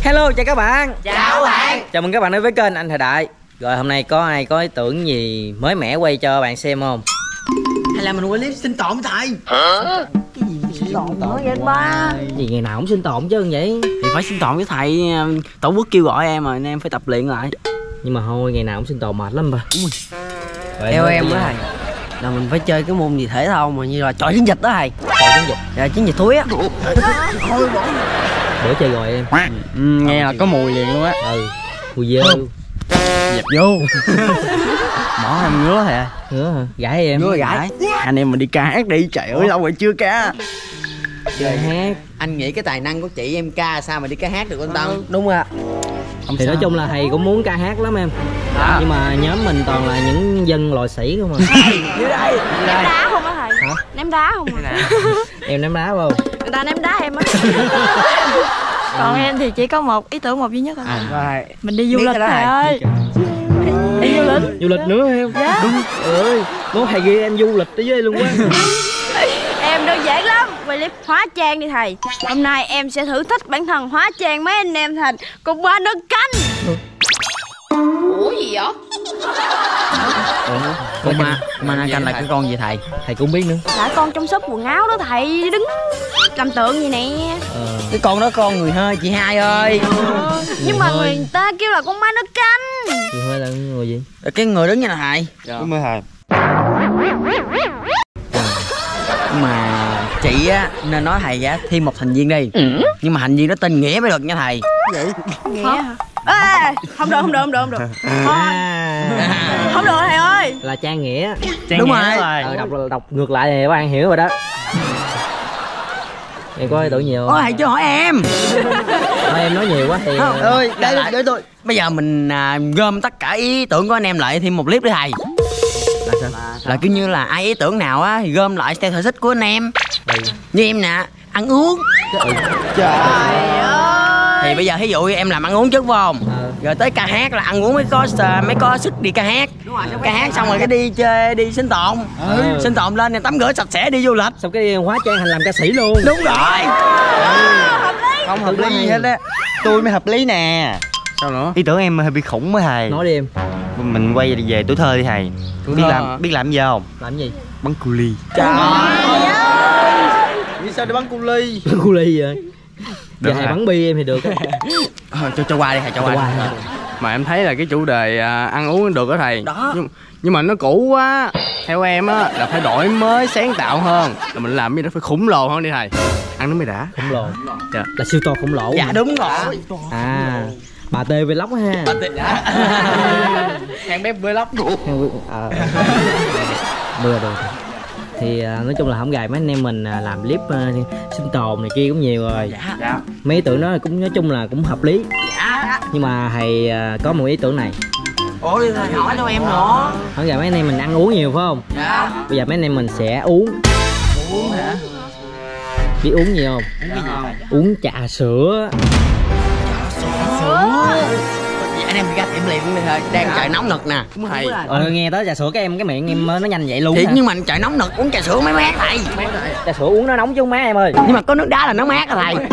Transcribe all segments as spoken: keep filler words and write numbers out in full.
Hello, chào các bạn. Chào bạn. Chào mừng các bạn đến với kênh Anh Thời Đại. Rồi hôm nay có ai có ý tưởng gì mới mẻ quay cho bạn xem không? Hay là mình quay clip sinh tồn với thầy? Hả? Cái gì mà sinh tồn nữa vậy ba? Gì ngày nào cũng sinh tồn chứ vậy? Thì phải sinh tồn với thầy. Tổ quốc kêu gọi em rồi nên em phải tập luyện lại. Nhưng mà thôi, ngày nào cũng sinh tồn mệt lắm ba. Theo em đó thầy, là mình phải chơi cái môn gì thể thao mà như là trọi chiến dịch đó thầy. Trọi chiến dịch? Dạ, chiến dịch thúi á. Thôi bỏ. Bữa chơi rồi em. Ừ, nghe là có mùi liền luôn á. Ừ, mùi dơ. Dẹp vô. Bỏ em ngứa thầy. Ngứa hả? Gãi em. Ngứa gãi. Anh em mình đi ca hát đi, trời ơi lâu rồi chưa ca. Chơi hát. Anh nghĩ cái tài năng của chị em ca sao mà đi ca hát được anh Tân? Đúng rồi ạ. Thì nói chung là thầy cũng muốn ca hát lắm em. À. Nhưng mà nhóm mình toàn là những dân loại sĩ không à. Dưới đây. Ném đá không á thầy? Hả? Ném đá không à? Em ném đá không? Người ta ném đá em á. Còn em thì chỉ có một ý tưởng một duy nhất thôi. À, rồi. Mình đi du lịch thầy ơi. Đi du lịch. Du lịch nữa em? Dạ. Đúng. Ơi, muốn thầy ghi em du lịch tới dưới đây luôn quá. Em đơn giản lắm. Quay clip hóa trang đi thầy. Hôm nay em sẽ thử thách bản thân hóa trang mấy anh em thành con ba nơ canh. Ủa gì vậy? Con ma, ma canh là cái con gì thầy? Thầy cũng biết nữa. Là con trong shop quần áo đó thầy, đứng làm tượng gì nè. Ờ. Cái con đó con người hơi chị hai ơi. Ờ, nhưng mà người ta kêu là con ma nơ canh. Chị Huệ là người gì? Cái người đứng như là thầy. Đúng rồi thầy. Nhưng mà chị á nên nói thầy á thêm một thành viên đi. Ừ. Nhưng mà thành viên đó tên Nghĩa mới được nha thầy. Vậy? Nghĩa hả? Ê, không được, không được, không được, không được. Thôi. À. Không được thầy ơi. Là Trang Nghĩa. Trang đúng Nghĩa rồi. Ờ, đọc đọc ngược lại thì các bạn hiểu rồi đó. Em có ý tưởng nhiều. Ôi thầy chưa hỏi em. Thôi em nói nhiều quá thì Không, ơi, để để tôi. Bây giờ mình à, gom tất cả ý tưởng của anh em lại thêm một clip đi thầy. Là sao? Là, là kiểu như là ai ý tưởng nào á thì gom lại theo sở thích của anh em. Ừ. Như em nè, ăn uống. Ừ. Trời ơi. Thì bây giờ ví dụ em làm ăn uống trước phải không? Ừ. Rồi tới ca hát là ăn uống mới có mới có sức đi ca hát. Đúng rồi, ca hát xong rồi cái đi chơi đi sinh tồn. Ừ. Sinh tồn lên thì tắm rửa sạch sẽ đi du lịch. Xong cái đi hóa trang thành làm ca sĩ luôn. Đúng rồi. Ừ. Hợp lý. Không hợp lý gì hết á. Tôi mới hợp lý nè. Sao nữa? Ý tưởng em hơi bị khủng mới thầy. Nói đi em. Mình quay về tuổi thơ đi thầy. Tuổi biết thơ. làm biết làm gì không? Làm gì? Bắn cu ly. Trời ơi. Vì sao để bắn cu ly? Bắn cu ly vậy? Giờ thầy bắn bi em thì được. Ờ, cho cho qua đi thầy, cho, cho qua, qua. Mà em thấy là cái chủ đề à, ăn uống được đó thầy. Đó. Nhưng, nhưng mà nó cũ quá. Theo em á là phải đổi mới sáng tạo hơn. Là mình làm cái đó phải khủng lồ hơn đi thầy. Ăn nó mới đã. Khủng lồ. Dạ. Là siêu to khủng lồ. Dạ đúng rồi. À, bà T Vlog ha. Bà T. Hàng bếp vlog. À, mưa rồi. Thì à, nói chung là không gài mấy anh em mình à, làm clip à, sinh tồn này kia cũng nhiều rồi. Dạ. Dạ. Mấy ý tưởng đó cũng nói chung là cũng hợp lý. Dạ. Nhưng mà thầy à, có một ý tưởng này. Ôi thầy hỏi cho em nữa. Không gài mấy anh em mình ăn uống nhiều phải không? Dạ. Bây giờ mấy anh em mình sẽ uống. Uống hả? Biết uống gì không? Uống cái gì vậy? Uống trà sữa. Trà sữa. Anh em đi ra tiệm liền đi thôi, đang trời nóng nực nè. Đúng thầy. Ờ, nghe tới trà sữa cái em cái miệng em nó nhanh vậy luôn. Thiệt nhưng mà trời nóng nực uống trà sữa mới mát thầy. Trà sữa uống nó nóng chứ không mát em ơi. Nhưng mà có nước đá là nó mát à thầy.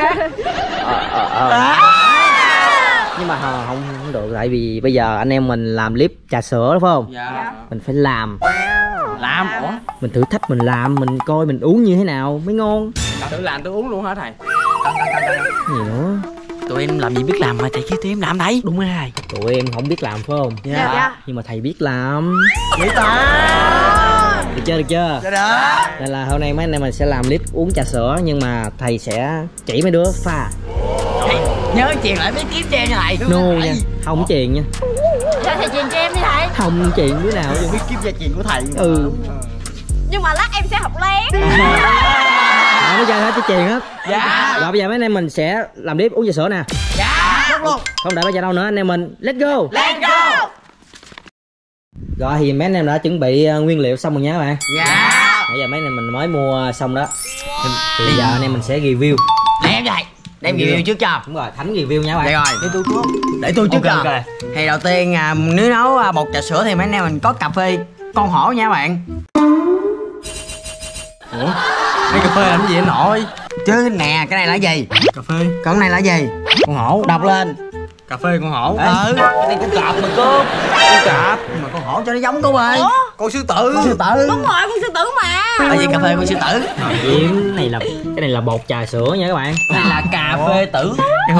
Ờ, ờ, ờ. Nhưng mà không, không không được, tại vì bây giờ anh em mình làm clip trà sữa đúng không? Dạ. Mình phải làm. Làm ủa? Mình thử thách mình làm, mình coi mình uống như thế nào mới ngon. Tự làm tự uống luôn hả thầy? Gì nữa? Tụi em làm gì biết làm mà thầy kêu tụi em làm đấy. Đúng rồi thầy. Tụi em không biết làm phải không? Dạ. Dạ. Nhưng mà thầy biết làm. Vậy ta. Được chưa, được chưa? Dạ đó. Nên là hôm nay mấy anh em mình sẽ làm clip uống trà sữa, nhưng mà thầy sẽ chỉ mấy đứa pha. Thầy nhớ truyền lại mấy kiếm cho em nha thầy. No nha, không truyền nha. Cho thầy truyền cho em đi thầy. Không truyền đứa nào chứ. Biết kiếm gia truyền của thầy. Ừ. Nhưng mà lát em sẽ học lén. Nói chơi hết chứ truyền hết. Dạ. Rồi bây giờ mấy anh em mình sẽ làm clip uống trà sữa nè. Dạ. Luôn. Không đợi bây giờ đâu nữa, anh em mình let's go. Let's go. Rồi thì mấy anh em đã chuẩn bị nguyên liệu xong rồi nhé các bạn. Dạ. Bây giờ mấy anh em mình mới mua xong đó. Thì bây giờ anh em mình sẽ review. Để em vậy. Để em review trước cho. Đúng rồi, Thánh review nha các bạn. Đây rồi. Để tôi trước. Để tôi trước cho. Thì đầu tiên à, nếu nấu à, bột trà sữa thì mấy anh em mình có cà phê con hổ nha các bạn. Ủa? Cái cà phê làm gì anh nội? Chứ nè, cái này là gì? Cà phê. Còn cái này là gì? Con hổ. Đọc lên. Cà phê con hổ. Ừ. Cái này con cọp mà cô. Con cọp. mà con hổ cho nó giống cô ơi. Ủa? Con sư tử. Con sư tử. Đúng rồi, con sư tử mà. Tại vì cà phê con sư tử. Cái này là cái này là bột trà sữa nha các bạn. Cái này là cà phê tử.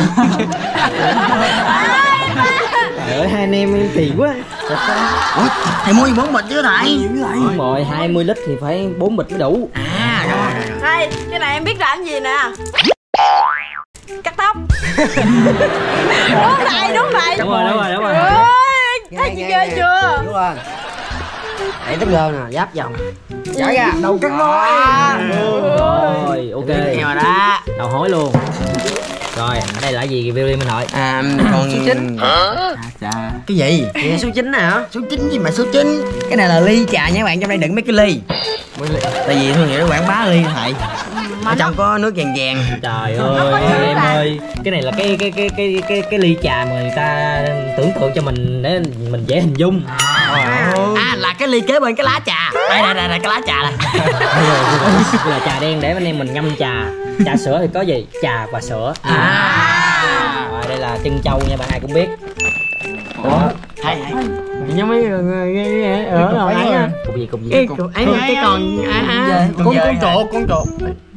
Trời ơi, hai anh em em tiền quá. Ủa, thầy mua gì bốn bịch chứ thầy? Đúng rồi, hai mươi lít thì phải bốn bịch mới đủ. À, rồi, rồi, rồi. Đây, cái này em biết làm gì nè. Cắt tóc. Đúng vậy, đúng vậy. Đúng rồi, đúng rồi, đúng rồi. Ôi, thấy chị ghê chưa? Đúng rồi. Để tấm gương nè, giáp vòng. Trả ra. Đầu cắt nối. Rồi, ok. Nghe mà đó. Đầu hối luôn. Rồi, ở đây là cái gì review đi Minh Hội? À, còn số chín. Chà. Cái gì? Cái này số chín nè hả? Số chín gì mà số chín? Cái này là ly trà nha các bạn, trong đây đựng mấy cái ly. Tại vì thương hiệu nó quảng bá ly thầy. Ở trong có nước vàng vàng. Trời ơi, em ơi, cái này là cái cái cái cái cái cái ly trà mà người ta tưởng tượng cho mình để mình dễ hình dung. À, à là cái ly kế bên cái lá trà. Đây đây đây, đây cái lá trà này. Là trà đen để anh em mình ngâm trà. Trà sữa thì có gì? Trà và sữa. À. Rồi đây là chân trâu nha, bạn ai cũng biết. Ủa? Thầy thầy. Giống mấy người ở rồi ấy á. Cục gì cục gì? Cái cục ấy cái còn à à. Con con trộn, con trộn.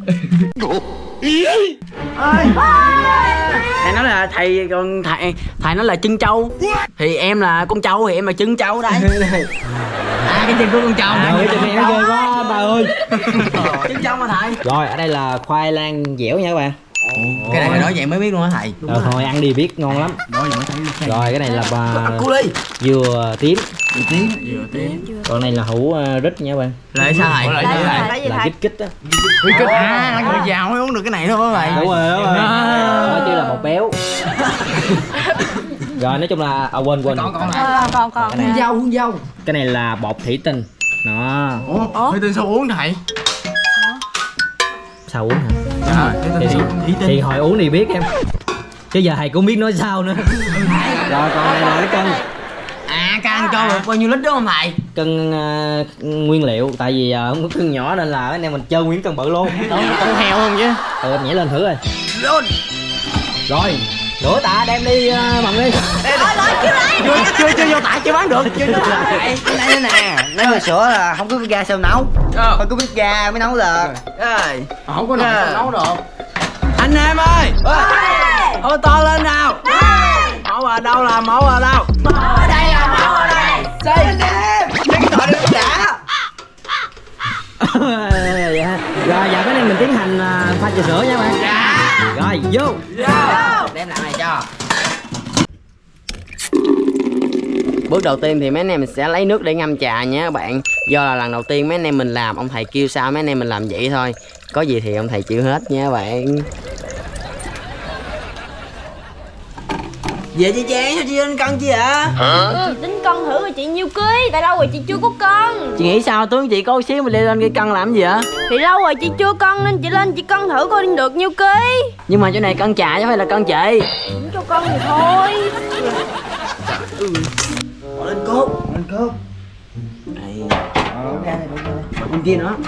Thầy nói là thầy còn thầy thầy nói là chân trâu. Thì em là con trâu thì em là chân trâu đây. À cái chân của con trâu. Trời ơi, chân em ghê quá bà ơi. Chân trâu mà thầy. Rồi, ở đây là khoai lang dẻo nha các bạn. Cái này hồi nói vậy mới biết luôn á thầy. Rồi thôi ăn đi biết ngon lắm. Đó giờ mới thấy. Rồi cái này là bà Cu ly. dừa tím. Dừa tím. Dừa tím. Còn này là hũ uh, rít nha các bạn. Lại sao thầy? Lại Đây gì là thầy? cái gì Là thầy? kích kích á. Quy kích. À, người giàu mới uống được cái này thôi thầy. Đúng rồi, đúng rồi. Đó chứ là bột béo. Rồi nói chung là à, quên quên. Còn còn Ờ, còn còn. Cái này, dâu, hương dâu. cái này là bột thủy tinh. Đó. Ủa? Thủy tinh sao uống thầy? Sao uống hả? Trời, Thì, thủy thì, tinh. thì hồi uống thì biết em. Chứ giờ thầy cũng biết nói sao nữa. Rồi còn đây là cái cân. À can cho được bao nhiêu lít đúng không thầy? Cân uh, nguyên liệu. Tại vì uh, không có cân nhỏ nên là anh em mình chơi nguyên cân bự luôn. Con heo không chứ? Ừ em nhảy lên thử rồi. Luôn. Rồi nửa tạ đem đi uh, bằng đi. Chưa chưa chưa vô tải chưa bán được. Chưa vô tải. Cái này nè, nếu mà sữa là không có bếp ga sao nấu? Ờ. Phải có bếp ga mới nấu được. Ơi. Không có nồi sao nấu được. Anh em ơi. Hô to lên nào. Mẫu ở đâu là mẫu ở đâu? Ở đây là mẫu ở đây. Xây anh em, cái gọi được đã. Dạ. Rồi giờ cái này mình tiến hành uh, pha trà sữa nha bạn. Dạ. Rồi vô. Đem lại này cho. Bước đầu tiên thì mấy anh em mình sẽ lấy nước để ngâm trà nha các bạn. Do là lần đầu tiên mấy anh em mình làm, ông thầy kêu sao mấy anh em mình làm vậy thôi. Có gì thì ông thầy chịu hết nha các bạn. Về chị Trang sao chị lên cân chị ạ? Chị tính cân thử rồi chị nhiêu ký. Tại lâu rồi chị chưa có cân. Chị nghĩ sao tướng chị có xíu mà đi lên cái cân làm gì vậy? Thì lâu rồi chị chưa cân nên chị lên chị cân thử coi được nhiêu ký. Nhưng mà chỗ này cân trà chứ không phải là cân chị. Cũng cho cân thì thôi. Bỏ lên cốt. Lên cốt. Đây. Bên kia nữa.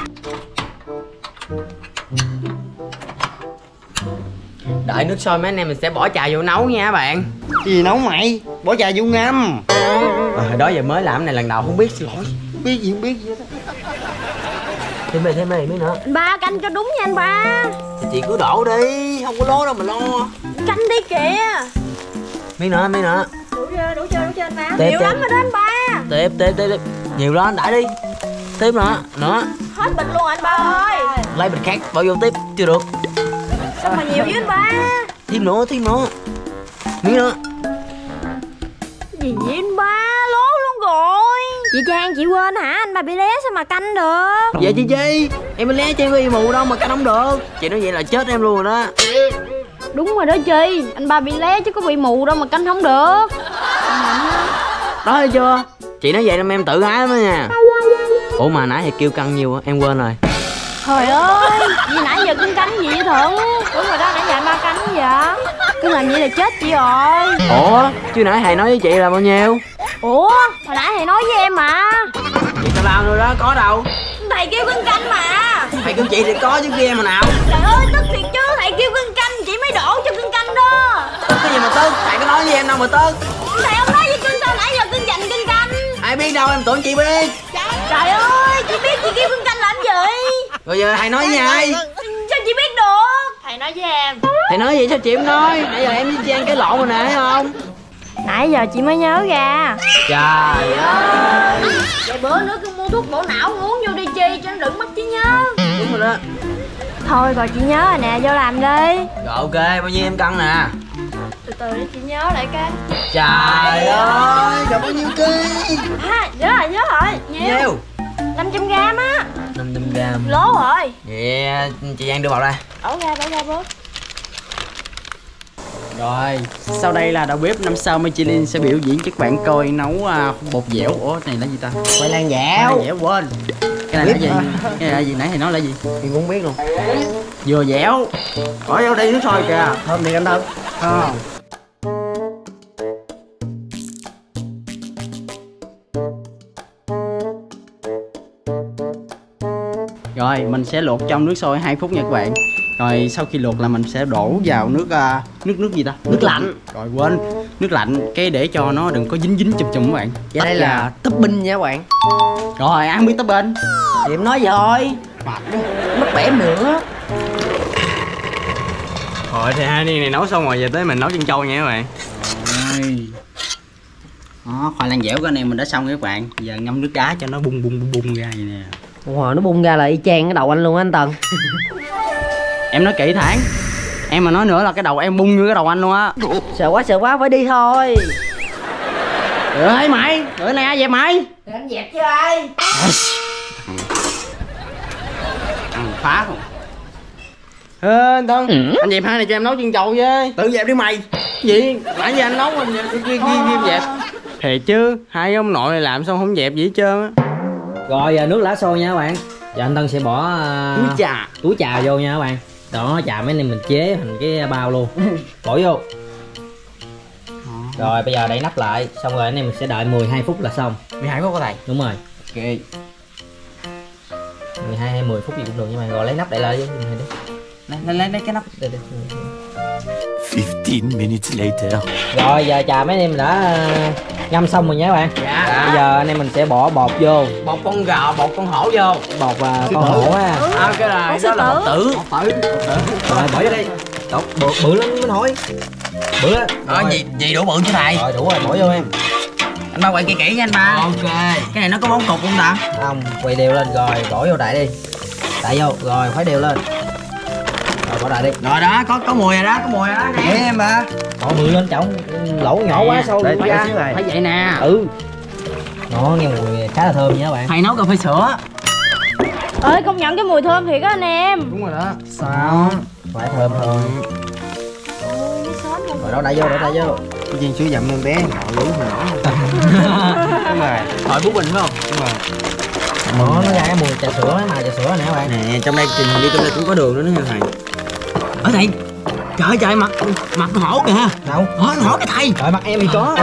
Đợi nước sôi mấy anh em mình sẽ bỏ trà vô nấu nha các bạn. Gì nấu mày? Bỏ trà vô ngâm. À, hồi đó giờ mới làm cái này lần đầu không biết, xin lỗi. Biết gì không biết gì hết. Thêm đây thêm đây miếng nữa. Anh ba canh cho đúng nha anh ba. Chị cứ đổ đi, không có lố đâu mà lo. Canh đi kìa. Miếng nữa, miếng nữa. Đủ chưa, đủ chưa, đủ chưa anh ba. Tiếp, Nhiều tiếp. lắm rồi đó anh ba. Tiếp tiếp tiếp tiếp. Nhiều đó anh đãi đi. Tiếp nữa, nữa. Hết bịch luôn anh ba ơi. Lấy bịch khác bỏ vô tiếp, chưa được. Sao mà nhiều với anh ba. Thêm nữa, thêm nữa. Miếng nữa. Gì vậy anh ba, lố luôn rồi. Chị Trang chị quên hả, anh ba bị lé sao mà canh được. Vậy chị Chi, em mới lé cho em có y mù đâu mà canh không được. Chị nói vậy là chết em luôn rồi đó. Đúng rồi đó Chi, anh ba bị lé chứ có bị mù đâu mà canh không được. Đó thấy chưa? Chị nói vậy nên em tự ái lắm đó nha. Ủa mà nãy thì kêu cân nhiêu á, em quên rồi. Trời ơi, gì nãy giờ cưng canh gì vậy Thuận? Đúng rồi đó, nãy giờ anh ba canh gì vậy? Cứ làm vậy là chết chị rồi. Ủa, chứ nãy thầy nói với chị là bao nhiêu? Ủa, hồi nãy thầy nói với em mà. Chị tao làm rồi đó, có đâu. Thầy kêu cưng canh mà. Thầy kêu chị thì có chứ kia mà nào. Trời ơi, tức thiệt chứ, thầy kêu cưng canh chị mới đổ cho cưng canh đó. gì mà tức, thầy có nói với em đâu mà tức. Thầy không nói với cưng sao nãy giờ cưng dành cưng canh. Ai biết đâu, em tưởng chị biết. Trời ơi, chị biết chị kêu cưng canh làm gì? Rồi giờ thầy nói với ai? Sao chị biết được? Thầy nói với em. Thầy nói gì sao chị không nói? Nãy giờ em với Trang cái lộn rồi nè, thấy không? Nãy giờ chị mới nhớ ra. Trời ơi. Vậy bữa nữa cưng mua thuốc bổ não uống vô đi chi cho nó đừng mất trí nhớ. Đúng rồi đó. Thôi rồi chị nhớ rồi nè, vô làm đi. Rồi ok, bao nhiêu em cân nè? Từ từ để chị nhớ lại cái. Trời ơi, rồi bao nhiêu ký? À, nhớ rồi, nhớ rồi. Nhiều. Nhiêu? năm trăm gram á. năm trăm gram. Lố rồi. Vậy chị Giang đưa vào đây. Đổ ra, đổ ra bớt. Rồi, sau đây là đầu bếp năm sao Michelin sẽ biểu diễn cho các bạn coi nấu uh, bột dẻo. Ủa, này là gì ta? Khoai lang Khoai dẻo. lang dẻo quên. Cái này là gì? Cái này là gì? Nãy thì nói là gì? Thì cũng biết luôn. Dừa dẻo. Bỏ vô đây nước sôi kìa. Thơm thì anh Tân. Không. Rồi, mình sẽ luộc trong nước sôi hai phút nha các bạn. Rồi sau khi luộc là mình sẽ đổ vào nước uh, nước nước gì ta? Nước lạnh. Rồi quên, nước lạnh cái để cho nó đừng có dính dính chùm chùm các bạn. Vậy đây là topping nha các bạn. Rồi, ăn biết tới bên. Thì em nói rồi. Mất bẻm nữa. Rồi thì hai này nấu xong rồi, giờ tới mình nấu chân trâu nha các bạn. Rồi. Đó, khoai lang dẻo của anh em mình đã xong các bạn. Giờ ngâm nước đá cho nó bung bung bung bung ra vậy nè. Wow, nó bung ra là y chang cái đầu anh luôn á anh Tân. Em nói kỹ thẳng. Em mà nói nữa là cái đầu em bung như cái đầu anh luôn á. Sợ quá sợ quá phải đi thôi. Ơi mày, bữa nay ai dẹp mày? Để anh dẹp chứ ai. Ăn phá không? Ê anh Tân, ừ. Anh dẹp hai này cho em nấu chân trâu với. Tự dẹp đi mày. Gì? Nãy giờ anh nấu anh kia kia kia dẹp. Thiệt chứ, hai ông nội này làm xong không dẹp gì hết trơn á. Rồi giờ nước lá xôi nha các bạn. Giờ anh Tân sẽ bỏ uh, Túi trà. túi trà vô nha các bạn. Đó, trà mấy anh em mình chế thành cái bao luôn. Bỏ vô. Rồi bây giờ đậy nắp lại. Xong rồi anh em mình sẽ đợi mười hai phút là xong. mười hai phút hả thầy? Đúng rồi. Ok. mười hai hay mười phút gì cũng được nhưng mà rồi lấy nắp đậy lại đi. Lấy lấy lấy, lấy cái nắp. Đây, đây. fifteen minutes later. Rồi giờ trà mấy anh em đã uh, ngâm xong rồi nha các bạn. Dạ. Bây giờ anh em mình sẽ bỏ bột vô. Bột con gà, bột con hổ vô. Bột uh, con hổ á. À, cái này đó là bột tử. Rồi bỏ vô đây. Đọc bự, bự lắm mới hỏi. Bự á. Ờ, gì gì đủ bự chứ thầy? Rồi đủ rồi, bỏ vô em. Anh ba quay kỹ kỹ nha anh ba. Ok. Cái này nó có bốn cục không ta? Không, quay đều lên rồi, bỏ vô đại đi. Đại vô, rồi khuấy đều lên. Rồi bỏ đại đi. Rồi đó, có có mùi rồi đó, có mùi rồi đó. Để em mà. Bỏ mười lên trọng, lẩu nhỏ quá sâu Để luôn ra. ra. Phải vậy nè. Ừ. Nó nghe mùi khá là thơm nha các bạn. Thầy nấu cà phê sữa. Ơi công nhận cái mùi thơm thiệt á anh em. Đúng rồi đó. Sao? Phải thơm thôi. Rồi đó đại vô, đó đại vô. Cái viên sữa dặm em bé nhỏ lú hồi nhỏ. Đúng rồi. Hỏi Phú Bình phải không? Đúng rồi. Nó nó ra cái mùi trà sữa, mà trà sữa nè các bạn. Nè, trong đây trình đi trong đây cũng có đường nữa nha thầy. Ở thầy. Trời trời mặt mặt con hổ kìa. Đâu? Hỏi hỏi cái thầy. Rồi mặt em thì có.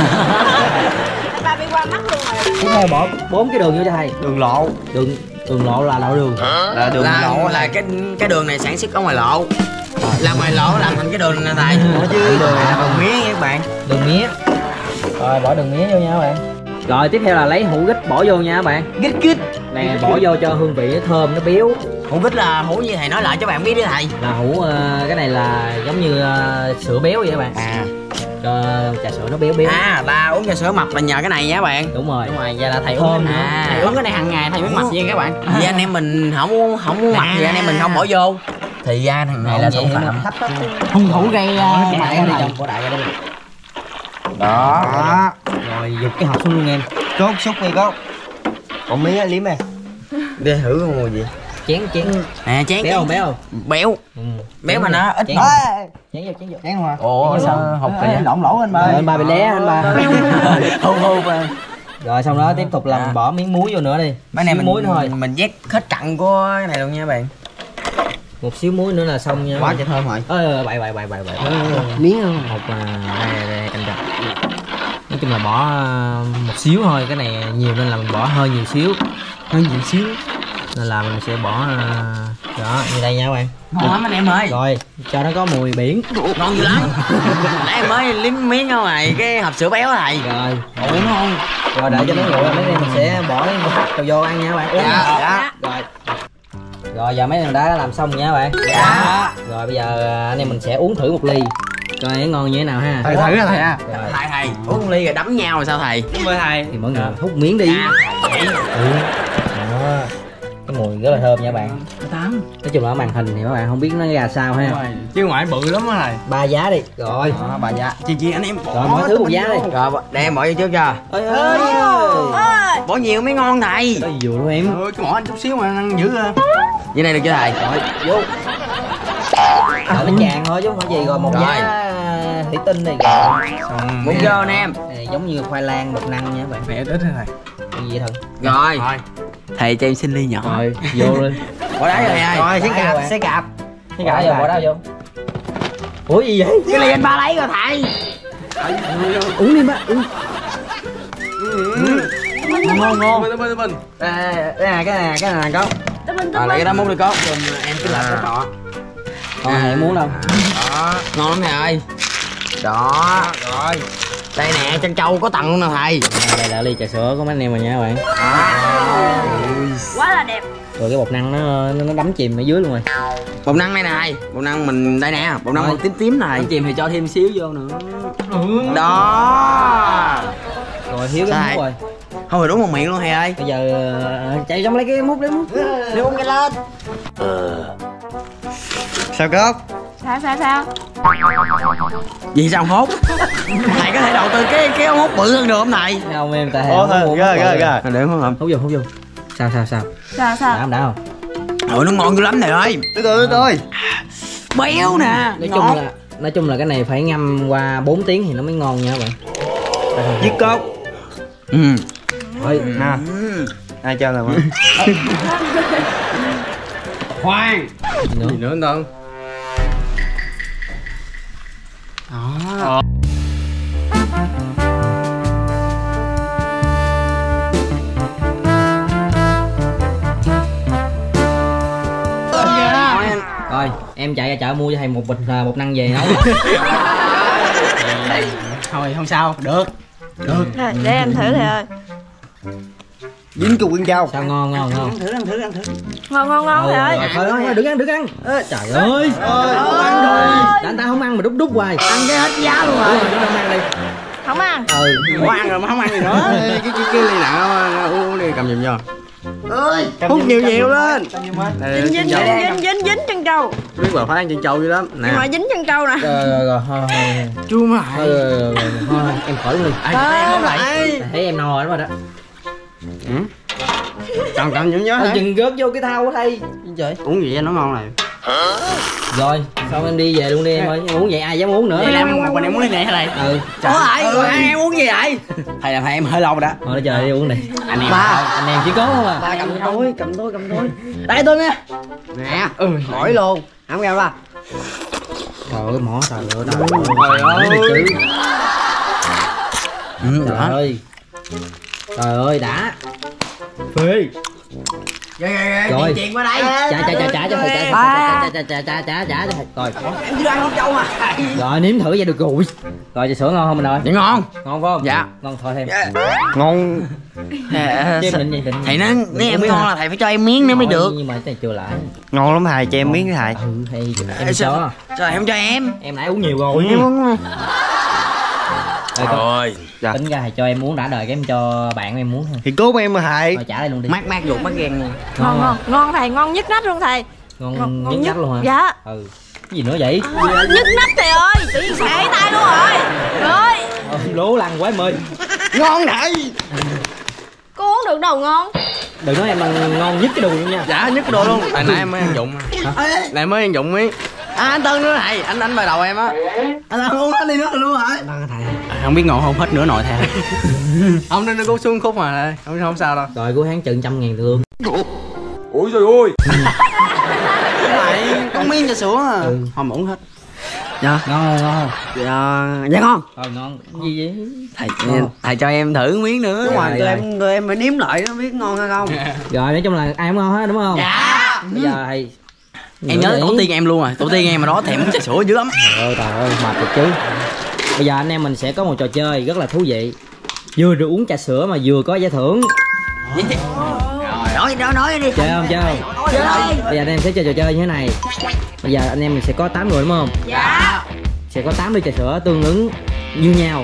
Ba bị qua mắt luôn rồi. Tiếp theo bỏ bốn cái đường vô cho thầy. Đường lộ. Đường đường lộ là lộ đường. Là đường Là lộ. là cái cái đường này sản xuất ở ngoài lộ. Là ngoài lộ làm thành cái đường này thầy. Ủa chứ đường này là đường mía nha các bạn. Đường mía. Rồi bỏ đường mía vô nha các bạn. Rồi tiếp theo là lấy hũ gít bỏ vô nha các bạn. Gít gít. Nè bỏ vô cho hương vị nó thơm nó béo. Hũ gít là hũ như thầy nói lại cho bạn biết đi thầy. Là hũ uh, cái này là giống như uh, sữa béo vậy các bạn. À. Cho trà sữa nó béo béo. À, ba uống trà sữa mập là nhờ cái này nha các bạn. Đúng rồi. Đúng rồi, vậy là thầy Thơm uống cái nữa. này. Thầy uống cái này hàng ngày thầy mới mập vậy các bạn. Vì anh em mình không muốn không muốn mập thì anh em mình không bỏ vô. Thì ra thằng này là thủ phạm. Hung thủ gây uh, Đại ra đi chồng, bỏ đại ra đây. Đó. Đó. Rồi dục cái hộp xuống luôn em. Cốt xúc đi cốt. Còn mía liếm này. Đi thử con mùi gì. Chén chén Nè chén béo không béo không? béo. Ừ. Béo mà nó ít Chén. thôi. Chén vô chén vô. Chén hòa. Ủa sao hộp kìa. Lỏng lỗ anh ba. Rồi, anh ba bị lé anh ba. Hô hô ba. Rồi xong đó tiếp tục làm À. bỏ miếng muối vô nữa đi. Cái này Xíu mình muối nữa thôi. mình vét hết cặn của cái này luôn nha bạn. Một xíu muối nữa là xong nha. Quá trời thơm rồi. Ơ bậy bậy bậy bậy bậy. Miếng không? Một à, đây, đây canh chặt. Nói chung là bỏ à, một xíu thôi, cái này nhiều nên là mình bỏ hơi nhiều xíu. hơi nhiều xíu. nên là mình sẽ bỏ uh, đó như đây nha các bạn. Ngon lắm anh em ơi. Rồi cho nó có mùi biển. Ngon dữ lắm. Nãy em mới liếm miếng ở ngoài cái hộp sữa béo thầy. Rồi ủa đúng không? rồi đợi cho nó nguội mấy em mình sẽ bỏ vào vô ăn nha các bạn. Dạ, dạ. Rồi rồi giờ mấy em đã làm xong rồi nha các bạn. Dạ. Rồi bây giờ anh em mình sẽ uống thử một ly coi thấy ngon như thế nào ha. Thầy thử ra thầy à. Rồi. Thầy thầy uống ly rồi đấm nhau rồi sao thầy? Đúng rồi thầy. Thì mọi người hút miếng đi. Ừ. Đó. Cái mùi rất là thơm nha các bạn. Tám. Nói chung là ở màn hình thì các bạn không biết nó ra sao ha. Chứ ngoài bự lắm á thầy. Ba giá đi. Rồi. Đó, bà dạ. Chi chi anh em. Rồi mỗi thứ một giá đi. Rồi để em bỏ vô trước cho. Ơi ơi. Ơi. Bỏ nhiều mới ngon thầy. Có gì vừa luôn em. Ôi cái mỏ anh chút xíu mà ăn dữ à. Như này được chưa thầy? Rồi vô. Đợi nó tràn thôi chứ không phải gì. Rồi một Rồi. giá thủy tinh này. Rồi. Muốn vô anh em. Này, giống như khoai lang bột năng nha các bạn. Mẹ ít thôi thầy. Cái gì vậy thần? Rồi. Rồi. Thầy cho em xin ly nhỏ. Rồi vô luôn. Bỏ đá vô thầy ơi. Rồi xé cạp xé cạp. Xé cạp vô bỏ đá vô. Ủa gì vậy? Cái ly anh ba lấy rồi thầy. Uống đi má. Uống. Ngon ngon. Bên bên bên. À, cái này cái này cái này có. Tụi mình Rồi tụi lại cái mình. đó múc đi con. Em cứ làm cái đó. Còn này em muốn đâu. Đó. Ngon lắm thầy ơi. Đó. Rồi. Đây nè chân trâu có tặng luôn nè thầy. Đây là ly trà sữa của mấy anh em rồi nha các bạn. Quá là đẹp. Rồi cái bột năng nó nó, nó đắm chìm ở dưới luôn rồi. Bột năng đây nè thầy. Bột năng mình đây nè. Bột năng Rồi. màu tím tím này. Chìm thì cho thêm xíu vô nữa. Đó. Rồi thiếu Sao cái mút vậy? rồi. Không phải đúng một miệng luôn thầy ơi. Bây giờ uh, chạy trong lấy cái mút lấy mút. Đưa uống cái lên. Sao cốt? Sao sao sao? Gì sao hốt? Thầy có thể đầu tư cái cái ống hút bự hơn được không thầy? Không em ta Ồ thôi, ghê ghê ghê. Để không không? Hút vô hút vô. Sao sao sao? Sao Đã sao? không đã không? Ôi nó ngon dữ lắm thầy ơi. Từ từ từ từ. Béo nè. Nói chung là nói chung là cái này phải ngâm qua bốn tiếng thì nó mới ngon nha các bạn. Giết cốt. Ừ. Thôi Nè. Ai cho làm á? Khoan. gì nữa? Gì nữa anh Tân? Đó. Rồi em chạy ra chợ mua cho thầy một bịch à, bột năng về nấu. Thôi không sao, được. Được. Rồi, để em thử thầy ơi. Dính cục Nguyên Châu. Sao ngon ngon ngon. Ăn thử ăn thử ăn thử. Ngon ngon ngon thầy ơi. Thôi thôi thôi đừng ăn đừng ăn. Ê, trời ơi. Không ăn rồi. Anh ta không ăn mà đút đút hoài. Ăn cái hết giá luôn Đúng rồi. rồi, chúng ta không ăn đi. Không ăn. Ừ. Không ăn rồi mà không ăn gì nữa. Cái cái cái ly nào uống uống đi cầm giùm cho. Ơi. Hút nhiều nhiều lên. Dính dính dính dính dính dính chân trâu. Biết bà phải ăn chân trâu dữ lắm. Nè. Nhưng mà dính chân trâu nè. Rồi rồi rồi thôi thôi. Chua mà. Thôi rồi rồi rồi thôi em khỏi luôn đi. Em lại. Thấy em no rồi đó rồi đó. Cầm cầm nhớ nhớ. Thôi dừng rớt vô cái thau của thầy. Trời. Uống gì cho nó ngon này. Rồi, xong em đi về luôn đi em ơi. Em uống vậy ai dám uống nữa. Vậy làm một mình em uống ly này hả thầy? Ừ. Ủa thầy, rồi hai em uống gì vậy? Thầy làm thầy em hơi lâu rồi đó. Thôi nó chờ đi uống đi. Anh em. Ba. Anh em chỉ có không à. Ba cầm tôi, cầm tôi, cầm tôi. Đây tôi nè. Nè. Ừ, hỏi luôn. Không nghe ba. Trời ơi mỏ trời ơi trời ơi. Trời ơi. Chứ. Ừ, Trời đó. ơi. Trời ơi đã. Phê. Ghê ghê ghê. Rồi. Chuyện qua đây. Trả trả trả trả cho thầy trả Ba. trả trả trả trả trả cho thầy. Rồi. Em chưa ăn con trâu mà. Rồi nếm thử vậy được rồi. Rồi trà sữa ngon không mình ơi? Dạ ngon. Ngon phải không? Dạ. Ngon thôi thêm. Ngon. Chứ em định gì định. Thầy nói nếu em ngon là thầy phải cho em miếng nữa mới được. Nhưng mà cái này chưa lại. Ngon lắm thầy, cho em miếng thầy. Ừ hay em Ê, sao- cho. Sao thầy không cho em? Em nãy uống nhiều rồi. Em uống. Rồi, con- Rồi. Dạ. tính ra thầy cho em muốn đã đời cái em cho bạn em muốn thôi. Thì cốt em mà thầy. Rồi trả đây luôn đi. Mát mát ruột mát gan luôn. Ngon ngon. Ngon thầy, ngon nhất nách luôn thầy. Ngon Ngon, ngon nhất nhất. nhất luôn hả? Dạ. Ừ. Cái gì nữa vậy? Nhất nách thầy ơi. Tự nhiên xẻ tay luôn rồi. Rồi. Ờ, lố lăng quá em ơi. Ngon thầy. Có uống được đâu ngon. Đừng nói em ăn ngon nhất cái đồ luôn nha. Dạ nhất cái đồ luôn. Tại nãy em mới ăn dụng. Nãy mới ăn dụng miếng. À anh Tân nữa thầy, anh anh bài đầu em á. Anh ăn uống hết đi nữa luôn hả? Đăng thầy. Không biết ngon không hết nữa nội thầy. Ông nên nó cố xuống khúc mà không không sao đâu. Rồi của hắn chừng trăm ngàn thương. Ôi trời ơi. Lại con miếng cho sữa à. Ừ. Không uống hết. Dạ. Ngon không, ngon không? Dạ, dạ ngon. Ờ ngon. Gì vậy? Thầy, thầy cho em thử miếng nữa. Đúng rồi, Rồi, tụi rồi. em tụi em phải nếm lại nó biết ngon hay không. Rồi nói chung là ai cũng ngon hết đúng không? Dạ. Bây giờ thì Em nhớ tổ tiên em luôn rồi, tổ tiên em mà đó thèm muốn trà sữa dữ lắm. Trời ơi, trời ơi, mệt thật chứ. Bây giờ anh em mình sẽ có một trò chơi rất là thú vị. Vừa được uống trà sữa mà vừa có giải thưởng. Rồi, nói nói nói đi. Chơi không, chơi không? Bây giờ anh em sẽ chơi trò chơi như thế này. Bây giờ anh em mình sẽ có tám người đúng không? Dạ. Sẽ có tám ly trà sữa tương ứng như nhau.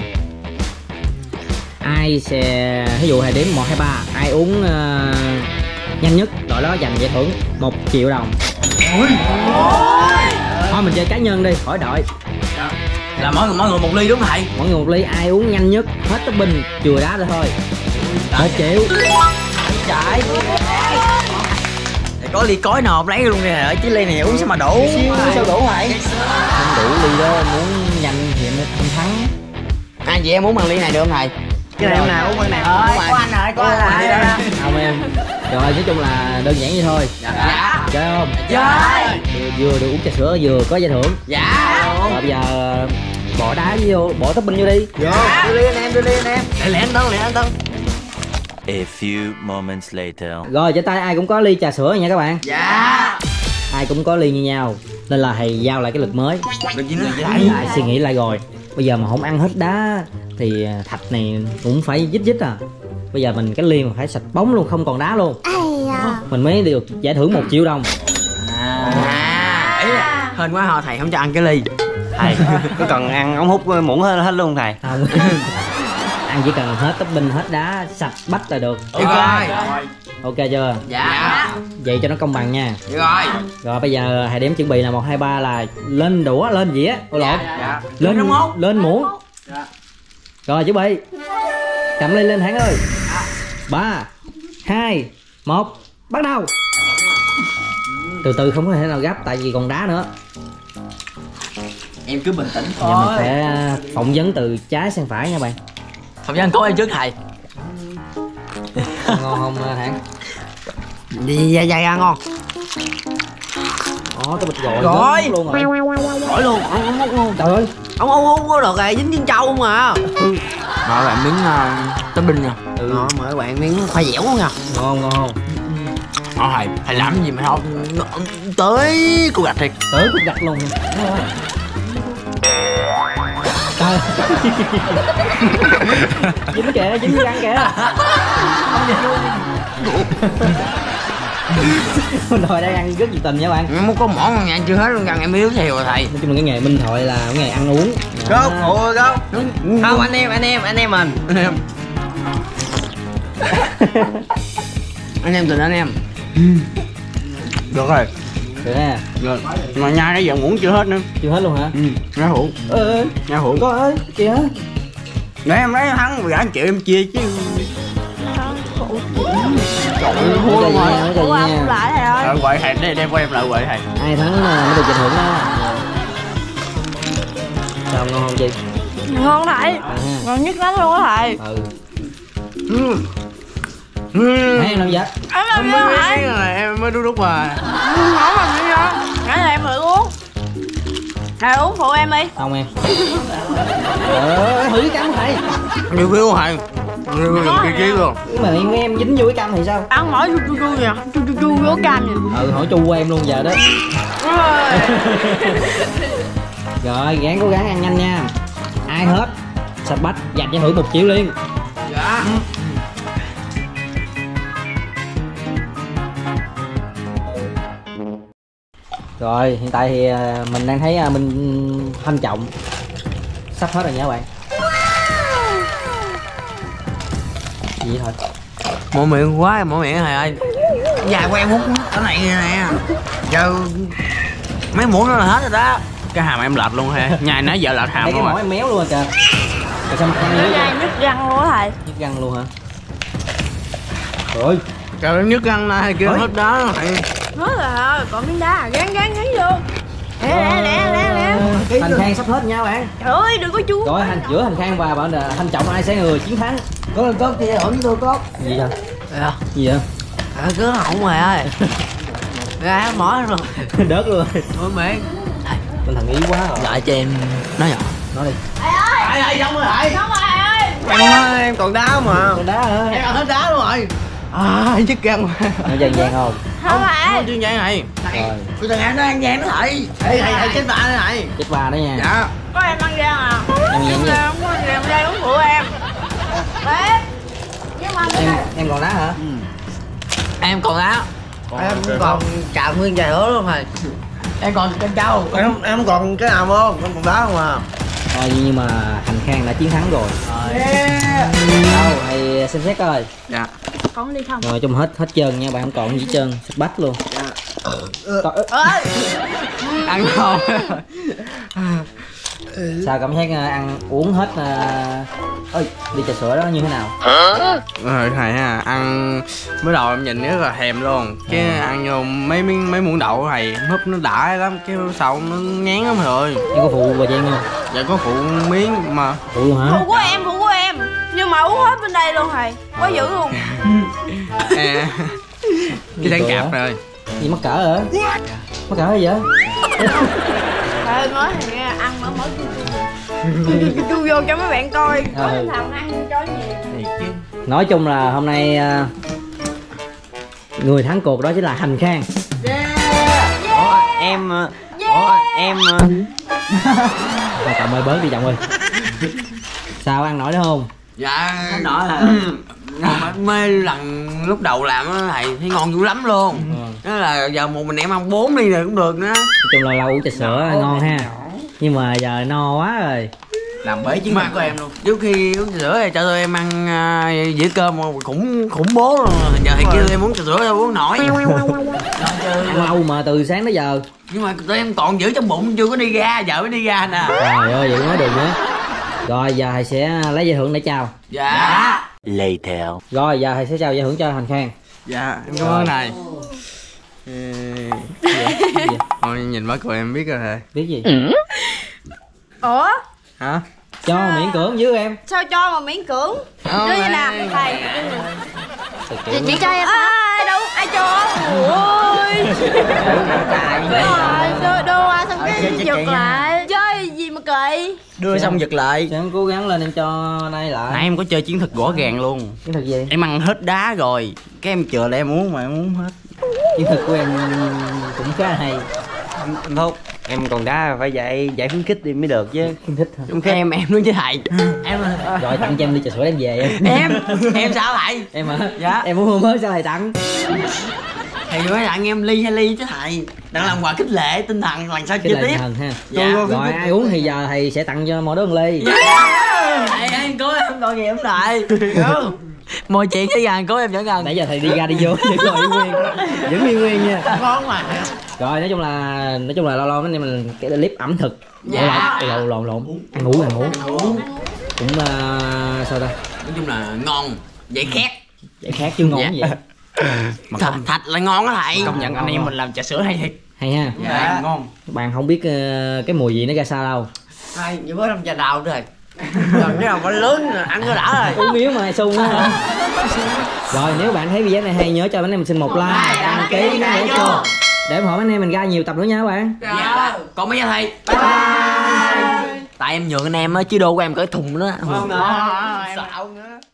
Ai sẽ ví dụ hay đếm một hai ba, ai uống uh, nhanh nhất đội đó giành giải thưởng một triệu đồng. Thôi mình chơi cá nhân đi, khỏi đội. Là mỗi người mỗi người một ly đúng không thầy? Mỗi người một ly, ai uống nhanh nhất hết topping chừa đá ra thôi. Một triệu. Trời. Thầy có ly cối nào lấy luôn nè, ở chứ ly này uống sao mà đủ? Sao đủ vậy? Không đủ ly đó, muốn nhanh thì mới không thắng. À vậy em uống bằng ly này được không thầy? Cái này hôm nào uống cái này. Ơi, có anh rồi, có anh rồi. Không em. Rồi nói chung là đơn giản vậy thôi. Dạ. Chơi không? Chơi. Vừa, vừa được uống trà sữa vừa có giải thưởng. Dạ. Rồi bây giờ bỏ đá vô, bỏ topping vô đi. Vô, đưa ly anh em, đưa ly anh em. Để lẹ anh Tân, lẹ anh Tân. A few moments later. Rồi trên tay ai cũng có ly trà sữa nha các bạn. Dạ. Ai cũng có ly như nhau. Nên là thầy giao lại cái lực mới. Được gì nữa Lại lại suy nghĩ lại rồi. Bây giờ mà không ăn hết đá thì thạch này cũng phải dít dít à. Bây giờ mình cái ly mà phải sạch bóng luôn, không còn đá luôn. Mình mới được giải thưởng một triệu đồng. À, ý là hên quá họ thầy không cho ăn cái ly. Thầy, có cần ăn ống hút muỗng hết hết luôn thầy? Không. Ăn chỉ cần hết topping hết đá sạch bách là được. Được rồi. Ok chưa? Dạ. Vậy cho nó công bằng nha. Được rồi. Rồi bây giờ hãy đếm chuẩn bị là một hai ba là lên đũa, lên dĩa. Ôi lộn. Dạ. Lên Lên muỗng. lên muỗng. Rồi chuẩn bị. Cầm ly lên Hãng ơi. Ba, hai, một, bắt đầu. Từ từ không có thể nào gấp tại vì còn đá nữa. Em cứ bình tĩnh Bây giờ mình thôi. sẽ phỏng vấn từ trái sang phải nha bạn. Không dân cố em trước thầy. Ngon không Hãng? Đi dạ dạ dạ ngon. Đó cái bịch gội Rồi. lớn luôn rồi. Khỏi luôn, ông ông ông ông. Trời ơi. Ông ông ông có được rồi, dính dính trâu không à. Rồi bạn miếng uh, tấm binh nè. Ừ. Đó, mời các bạn miếng khoai dẻo không nha. Ngon ngon không? Ờ thầy, thầy làm cái gì mà không? Tới cô gạch thiệt. Tới cục gạch luôn. Trời. Dính kìa, dính răng kìa. Rồi đang ăn rất nhiệt tình nha bạn. Em muốn có món mà ăn chưa hết luôn, gần em yếu thiều rồi thầy. Nói chung là cái nghề minh thoại là cái nghề ăn uống. Gốc, ôi gốc. Không anh em, anh em, anh em mình. Anh em tình anh em. Được rồi. Được nè. Rồi. Mà nhai nãy giờ muỗng chưa hết nữa. Chưa hết luôn hả? Ừ, nhai hủ. Ê, ê, Nhai hủ. có ơi, kìa. Để em lấy thắng gả anh chịu em chia chứ. Trời ơi, thua luôn rồi. Nói cho Ủa vậy ăn nha. lại thầy ơi. Rồi quậy thầy, đem đem qua em lại quậy thầy. Ai thắng là mới được giải thưởng đó. Sao ngon không chị? Ngon thầy. À, ha. Ngon nhất lắm luôn á thầy. Ừ. Ừ. Ừ. Thấy em làm vậy? Em làm Em sao mới thầy? biết rồi, em mới đút đút mà. Ngon làm gì vậy? Nãy giờ em thử uống. Thầy uống phụ em đi. Không em. Trời ơi, thử cái cam thầy. Nhiều phiếu thầy. Nhiều phiếu kia kia luôn. Nhưng mà em em dính vô cái cam thì sao? Ăn mỗi chu chu chu nè. Chu chu chu vô cam nè. Ừ, hỏi chu của em luôn giờ đó. Rồi. Rồi, gắng cố gắng ăn nhanh nha. Ai hết sạch bách giành giải thưởng một triệu liền. Dạ. Rồi, hiện tại thì à, mình đang thấy à, Minh Thanh Trọng sắp hết rồi nha các bạn. Vậy thôi. Mở miệng quá, mở miệng thầy ơi. Dài của em hút cái này nè. Giờ mấy muỗng đó là hết rồi đó. Cái hàm em lệch luôn ha. Nhai nãy giờ lệch hàm Thấy cái luôn mỏ rồi. em méo luôn rồi kìa. Rồi sao mà ăn Nó nữa dai nứt răng luôn á thầy. nhức răng luôn hả? Rồi. Trời ơi, nhức răng này kia Ôi. hết đá thầy. Nói rồi thôi, còn miếng đá gán gán gán vô. Lẹ lẹ lẹ lẹ lẹ. Hành Khang sắp hết nha bạn. Trời ơi đừng có chú. Rồi hành giữa Hành Khang và bạn là Thanh Trọng ai sẽ người chiến thắng? Có có kia ổn tôi có. Gì vậy? Dạ. Gì vậy? À, cứ hỏng rồi ơi. Ra mỏi rồi. Đớt luôn rồi. Mở miệng. Thầy, tinh thần ý quá rồi. Lại cho em nói nhỏ. Nói đi. Thầy ơi xong rồi thầy. Xong rồi ơi. Em ơi, em còn đá mà. Còn đá hả? Em còn hết đá luôn rồi. À nhức răng quá. Nó vàng vàng không? Không phải. Không chuyên vậy này. Rồi. Tôi thằng anh nó ăn vàng đó thầy. Thầy thầy thầy chết bà đây này. Chết ba đó nha. Dạ. Có em ăn răng à? Em gì em gì? Không có ăn răng đây uống rượu em. Đấy. Nhưng mà Em em còn đá hả? Em còn á. Em còn cạo nguyên vài hứa luôn thầy. Em còn con trâu. Em em còn cái nào không? Em còn đá không à? Thôi nhưng mà Thành Khang đã chiến thắng rồi. Đâu thầy xem xét coi. Dạ. còn đi không? Rồi trong hết hết trơn nha, bạn không còn gì hết trơn, sạch bách luôn. Còn, Ơi. Ăn không? sao cảm thấy uh, ăn uống hết uh... ơi ly trà sữa đó như thế nào? Rồi thầy ha, ăn mới đầu em nhìn rất là thèm luôn. Cái ăn vô mấy miếng mấy muỗng đậu thầy húp nó đã lắm, cái sau nó ngán lắm rồi. Em có phụ bà Giang không? Dạ có phụ miếng mà. Phụ luôn hả? Phụ của em, phụ của em. Nhưng mà uống hết bên đây luôn thầy. Quá dữ luôn. À, cái sáng cạp rồi. Gì mắc cỡ hả? Mắc cỡ gì vậy? Thầy nói thì nghe ăn mở mở chu chu vô cho mấy bạn coi. Có Ừ. thằng ăn cho gì. Nói chung là hôm nay uh, người thắng cuộc đó chính là Thành Khang. Ủa, em Ủa, em Thôi chồng ơi bớt đi chồng ơi. Sao ăn nổi nữa không? Dạ nói là mê lần lúc đầu làm á thầy thấy ngon dữ lắm luôn. Ừ. Đó là giờ một mình em ăn bốn ly rồi cũng được nữa. Nói chung là lâu uống trà sữa ngon ha. Nhưng mà giờ no quá rồi. Làm bể chiến thắng của em luôn. Trước khi uống trà sữa thì cho tôi em ăn uh, dĩa cơm khủng khủng bố luôn. Giờ thầy kêu em uống trà sữa đâu uống nổi. Ăn lâu mà từ sáng tới giờ. Nhưng mà tụi em còn giữ trong bụng chưa có đi ra, giờ mới đi ra nè. Trời ơi vậy nói được nữa. Rồi giờ thầy sẽ lấy giải thưởng để chào. Dạ. Later. Rồi giờ thầy sẽ trao giải thưởng cho Thành Khang. Dạ em cảm ơn thầy. Thôi nhìn mắt của em biết rồi thầy. Biết gì? Ủa? Hả? Cho miễn cưỡng với em. Sao cho mà miễn cưỡng? Không, Đưa như em- nè thầy. Chị Chị cho em hả? À, đâu ai cho? Ôi. Rồi, đưa đưa qua xong cái giật lại. Chơi gì mà kỳ? Đưa xong giật lại. Sẽ cố gắng lên em cho nay lại. Nãy em có chơi chiến thuật rõ ràng luôn. Chiến thuật gì? Em ăn hết đá rồi. Cái em chừa lại em uống mà em uống hết. Chiến thuật của em cũng khá là hay. Em Phúc, em còn đá phải dạy dạy khuyến khích đi mới được chứ. Khuyến khích hả? Đúng cái em em luôn chứ thầy. Em Rồi tặng cho em ly trà sữa đem về em. em em sao thầy? Em hả? Dạ. Em muốn mới sao thầy tặng? Thầy mới tặng em ly hai ly chứ thầy. Đang làm quà khích lệ tinh thần lần sau Cái chơi này tiếp. thần ha. Dạ. Rồi ai uống thì giờ thầy sẽ tặng cho mỗi đứa một ly. Thầy em cố em còn gì em lại. Mọi chuyện cái dàn cố em vẫn gần. Nãy giờ thầy đi ra đi vô vẫn còn y nguyên. Vẫn y nguyên nha. Ngon mà. Rồi nói chung là nói chung là lâu lâu anh em mình cái clip ẩm thực. Dạ. Lộn lộn lộn. Ăn uống ăn uống. Cũng uh, sao ta? Nói chung là ngon. Vậy khét. Vậy khác chứ ngon Dạ. vậy. Mà Thật, công, thật là ngon á thầy. công nhận anh em mình làm trà sữa hay thiệt. Hay ha. Dạ ngon. Các bạn không biết uh, cái mùi gì nó ra sao đâu. Thầy chỉ mới làm trà đào thôi. Còn cái nào có lớn ăn nó đã rồi. Uống miếu mà sung á. Rồi nếu bạn thấy video này hay nhớ cho anh em mình xin một like, đăng ký cái nút chuông để ủng hộ anh em mình ra nhiều tập nữa nha các bạn. Dạ. Còn mấy nha thầy. Bye bye. Tại em nhường anh em á chứ đô của em cởi thùng nữa. Không, em xạo nữa.